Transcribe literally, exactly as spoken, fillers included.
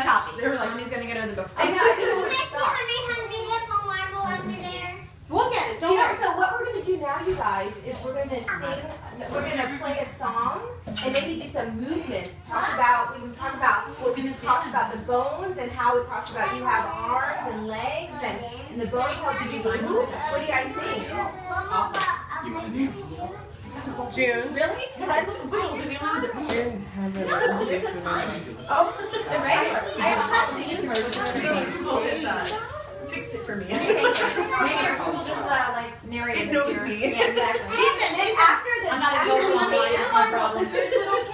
a copy. They were like, he's gonna get her the bookstore. I know. I didn't know where to start. We'll get it. Don't You know, worry. so what we're gonna do now, you guys, is we're gonna sing. We're gonna play a song and maybe do some movements. Talk about. We can talk about what we just talked about, the bones and how it talks about you have arms and legs and, and the bones help you move. What do you guys think? Awesome. You want to dance? June. Really? Because I look Wait, so the only ones that June's having No, a there's a shift time. tonight. Oh, the regular. I have time to use it. fix it for me. Maybe we'll just uh, like narrate It it knows to me. Yeah, exactly. Even and after the I'm not as after vocal the online, it's my problem. there's little